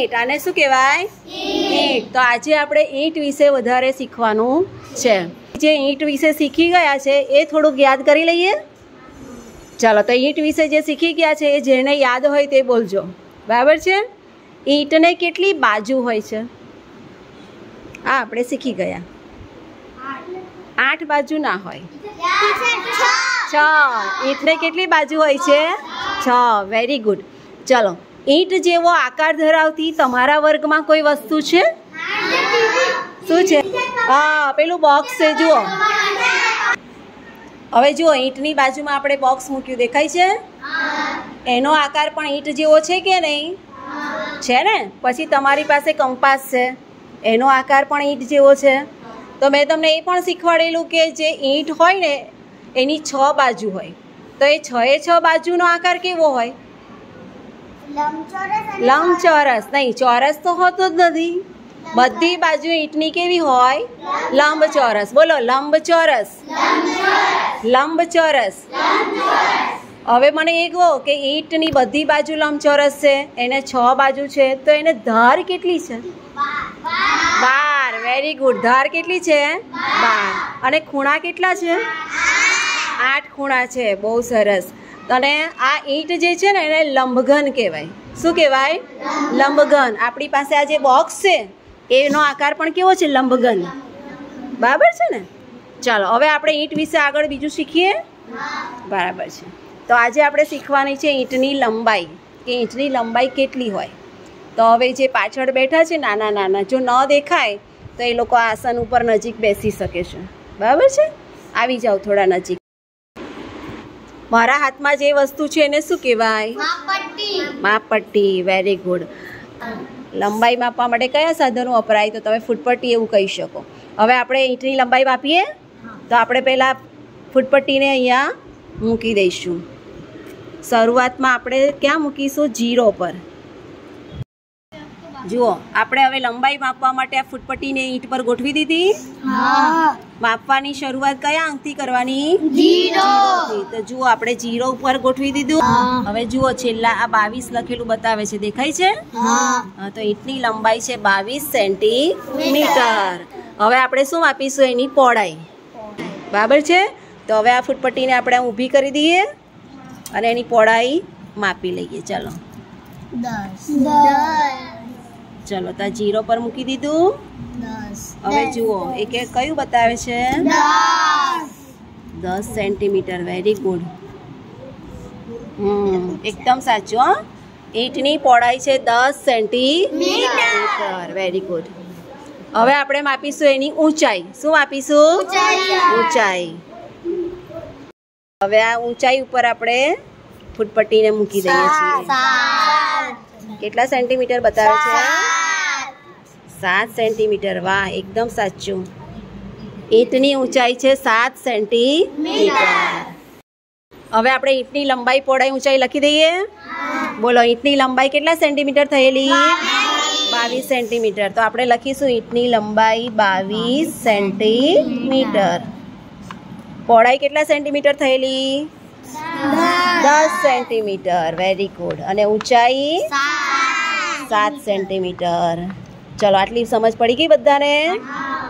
ઈંટ. આને શું કહેવાય? ઈંટ. તો આજે આપણે ઈંટ વિશે વધારે શીખવાનું છે. જે ઈંટ વિશે શીખી ગયા છે એ થોડુંક યાદ કરી લઈએ. ચાલો, તો ઈંટ વિશે જે શીખી ગયા છે એ જેને યાદ હોય તે બોલજો. બરાબર છે? ઈંટને કેટલી બાજુ હોય છે? હા, આપણે શીખી ગયા. 8 બાજુ ના હોય, 6. ઈંટને કેટલી બાજુ હોય છે? 6. Very good. ચલો, ઈંટ જેવો આકાર ધરાવતી તમારા વર્ગમાં કોઈ વસ્તુ છે? શું છે? હા, પેલું બોક્સ છે, જુઓ. હવે જુઓ, ઈંટની બાજુમાં આપણે બોક્સ મૂક્યું, દેખાય છે? એનો આકાર પણ ઈંટ જેવો છે કે નહીં? છે ને? પછી તમારી પાસે કંપાસ છે, એનો આકાર પણ ઈંટ જેવો છે. તો મેં તમને એ પણ શીખવાડેલું કે જે ઈંટ હોય ને એની 6 બાજુ હોય, તો એ 6 બાજુનો આકાર કેવો હોય? લંબચોરસ. નહીં, ચોરસ તો હોતો જ નથી. બધી બાજુ ઈંટની કેવી હોય? લંબચોરસ. બોલો, લંબચોરસ. લંબચોરસ. હવે મને એ કહો કે ઈંટની બધી બાજુ લંબચોરસ છે, એને 6 બાજુ છે, તો એને ધાર કેટલી છે? 12. Very good. ધાર કેટલી છે? 12. અને ખૂણા કેટલા છે? 8 ખૂણા છે. બહુ સરસ. અને આ ઈંટ જે છે ને એને લંબઘન કહેવાય. શું કહેવાય? લંબઘન. આપણી પાસે આ જે બોક્સ છે એનો આકાર પણ કેવો છે? લંબઘન. બરાબર છે ને? ચાલો, હવે આપણે ઈંટ વિશે આગળ બીજું શીખીએ. બરાબર છે. તો આજે આપણે શીખવાની છે ઈંટની લંબાઈ, કે ઈંટની લંબાઈ કેટલી હોય. તો હવે જે પાછળ બેઠા છે નાના નાના, જો ન દેખાય તો એ લોકો આસન ઉપર નજીક બેસી શકે છે. બરાબર છે? આવી જાઓ થોડા નજીક. મારા હાથમાં જે વસ્તુ છે એને શું કહેવાય? માપપટ્ટી. Very good. લંબાઈ માપવા માટે કયા સાધનો વપરાય? તો તમે ફૂટપટ્ટી એવું કહી શકો. હવે આપણે ઈંટની લંબાઈ માપીએ. તો આપણે પહેલાં ફૂટપટ્ટીને અહીંયા મૂકી દઈશું. શરૂઆતમાં આપણે ક્યાં મૂકીશું? 0 પર. જુઓ, આપણે હવે લંબાઈ માપવા માટે આ ફૂટપટ્ટીને ઈંટ પર ગોઠવી દીધી. માપવાની શરૂઆત કયા અંકથી કરવાની? 0. તો જુઓ, આપણે 0 ઉપર ગોઠવી દીધું. હવે જુઓ, છેલ્લા આ 22 લખેલું બતાવે છે, દેખાય છે? તો ઈંટની લંબાઈ છે 22 સેન્ટીમીટર. હવે આપણે શું માપીશું? એની પહોળાઈ. બરાબર છે? તો હવે આ ફૂટપટ્ટીને આપણે ઊભી કરી દઈએ અને એની પહોળાઈ માપી લઈએ. ચાલો, 10. ચલો, તો 0 પર મૂકી દીધું. હવે જુઓ, એ કયું બતાવે છે? 10 સેન્ટીમીટર. Very good. એકદમ સાચું. હા, ઈંટની પહોળાઈ છે 10 સેન્ટીમીટર. Very good. હવે આપણે માપીશું એની ઊંચાઈ. શું માપીશું? ઊંચાઈ. હવે આ ઊંચાઈ ઉપર આપણે ફૂટપટ્ટીને મૂકી દઈએ છીએ. કેટલા સેન્ટીમીટર બતાવે છે? 7 સેન્ટીમીટર. વાહ, એકદમ સાચું. ઈંટની ઊંચાઈ છે 7 સેન્ટીમીટર. હવે આપણે ઈંટની લંબાઈ, પહોળાઈ, ઊંચાઈ લખી દઈએ. બોલો, ઈંટની લંબાઈ કેટલા સેન્ટીમીટર થયેલી? 22 સેન્ટીમીટર. તો આપણે લખીશું ઈંટની લંબાઈ 22 સેન્ટીમીટર. પહોળાઈ કેટલા સેન્ટીમીટર થયેલી? 10 સેન્ટીમીટર. Very good. અને ઊંચાઈ 7 સેન્ટીમીટર. ચલો, આટલી સમજ પડી ગઈ બધાને?